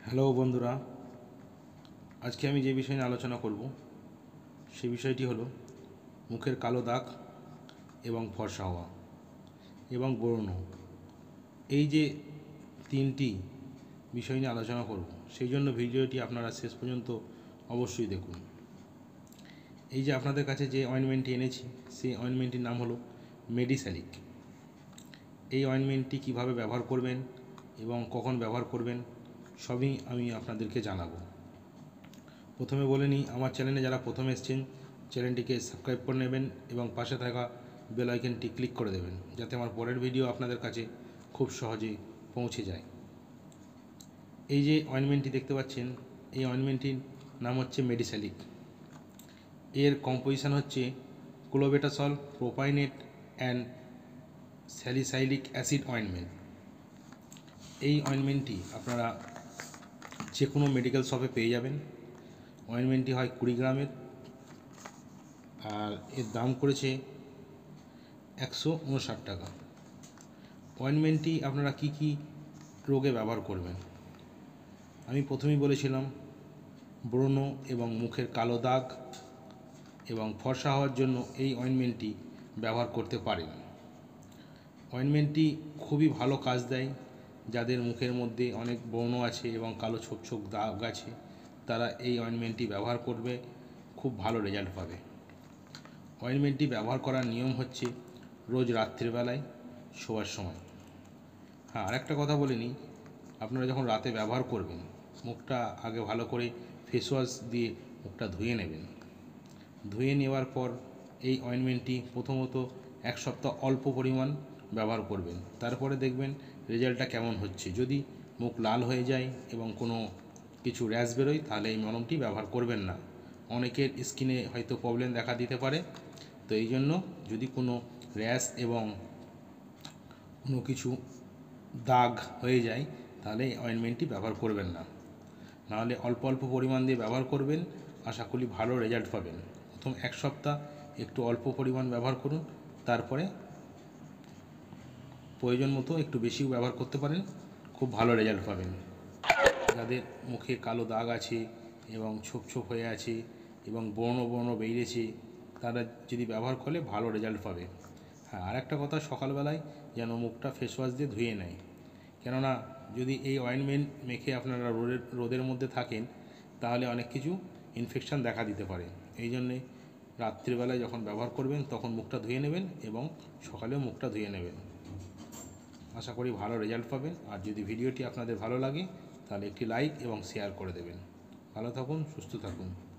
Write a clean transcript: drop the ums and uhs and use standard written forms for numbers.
Hello বন্ধুরা, আজকে আমি যে বিষয় নিয়ে আলোচনা করব সেই বিষয়টি হলো মুখের কালো দাগ এবং ফর্সা হওয়া এবং ব্রণ। এই যে তিনটি বিষয় নিয়ে আলোচনা করব, সেই জন্য ভিডিওটি আপনারা শেষ পর্যন্ত অবশ্যই দেখুন। এই যে আপনাদের কাছে যে অয়েনমেন্টটি এনেছি, সেই অয়েনমেন্টটির নাম হলো মেডিস্যালিক। এই অয়েনমেন্টটি কীভাবে ব্যবহার করবেন এবং কখন ব্যবহার করবেন সবই আমি আপনাদেরকে জানাবো। প্রথমে বলে নিই, আমার চ্যানেলে যারা প্রথম এসেছেন চ্যানেলটিকে সাবস্ক্রাইব করে নেবেন এবং পাশে থাকা বেল আইকনটি ক্লিক করে দেবেন, যাতে আমার পরের ভিডিও আপনাদের কাছে খুব সহজেই পৌঁছে যায়। এই যে অয়েনমেন্টটি দেখতে পাচ্ছেন, এই অয়েনমেন্টটির নাম হচ্ছে মেডিস্যালিক। এর কম্পোজিশন হচ্ছে clobetasol, propionate and salicylic acid ointment. এই অয়েনমেন্টটি আপনারা যে কোনো মেডিকেল শপে পেয়ে যাবেন। অয়েনমেন্টটি হয় 20 গ্রামের, আর এর দাম করেছে 159 টাকা। অয়েনমেন্টটি আপনারা কি কি রোগে ব্যবহার করবেন? আমি প্রথমেই বলেছিলাম ব্রণ এবং মুখের কালো দাগ এবং ফর্সা হওয়ার জন্য এই অয়েনমেন্টটি ব্যবহার করতে পারেন। অয়েনমেন্টটি খুবই ভালো কাজ দেয়। যাদের মুখের মধ্যে অনেক ব্রণ আছে এবং কালো ছোপ ছোপ দাগ আছে, তারা এই অয়েনমেন্টটি ব্যবহার করবে, খুব ভালো রেজাল্ট পাবে। অয়েনমেন্টটি ব্যবহার করার নিয়ম হচ্ছে রোজ রাত্রিবেলায় শোয়ার সময়। হ্যাঁ, আরেকটা কথা বলে নিই, আপনারা যখন রাতে ব্যবহার করবেন, মুখটা আগে ভালো করে ফেস ওয়াশ দিয়ে মুখটা ধুয়ে নেবেন। ধুয়ে নেওয়ার পর এই অয়েনমেন্টটি প্রথমত 1 সপ্তাহ অল্প পরিমাণ ব্যবহার করবেন, তারপরে দেখবেন রেজাল্টটা কেমন হচ্ছে। যদি মুখ লাল হয়ে যায় এবং কোনো কিছু র্যাশ বেরোয়, তাহলে এই মলমটি ব্যবহার করবেন না। অনেকের স্কিনে হয়তো প্রবলেম দেখা দিতে পারে, তো এই জন্য যদি কোনো র্যাশ এবং কোনো কিছু দাগ হয়ে যায়, তাহলে এই অয়েনমেন্টটি ব্যবহার করবেন না। নাহলে অল্প অল্প পরিমাণ দিয়ে ব্যবহার করবেন, আশা করি ভালো রেজাল্ট পাবেন। প্রথম 1 সপ্তাহ একটু অল্প পরিমাণ ব্যবহার করুন, তারপরে প্রয়োজন মতো একটু বেশিও ব্যবহার করতে পারেন, খুব ভালো রেজাল্ট পাবেন। যাদের মুখে কালো দাগ আছে এবং ছোপ ছোপ হয়ে আছে এবং ব্রণ ব্রণ বেরিয়েছে, তারা যদি ব্যবহার করে ভালো রেজাল্ট পাবে। হ্যাঁ, আরেকটা কথা, সকালবেলায় যেন মুখটা ফেস ওয়াশ দিয়ে ধুয়ে নেয়, কেননা যদি এই অয়েনমেন্ট মেখে আপনারা রোদের মধ্যে থাকেন, তাহলে অনেক কিছু ইনফেকশান দেখা দিতে পারে। এই জন্যে রাত্রিবেলায় যখন ব্যবহার করবেন তখন মুখটা ধুয়ে নেবেন এবং সকালেও মুখটা ধুয়ে নেবেন। আশা করি ভালো রেজাল্ট পাবেন। আর যদি ভিডিওটি আপনাদের ভালো লাগে, তাহলে একটি লাইক এবং শেয়ার করে দেবেন। ভালো থাকুন, সুস্থ থাকুন।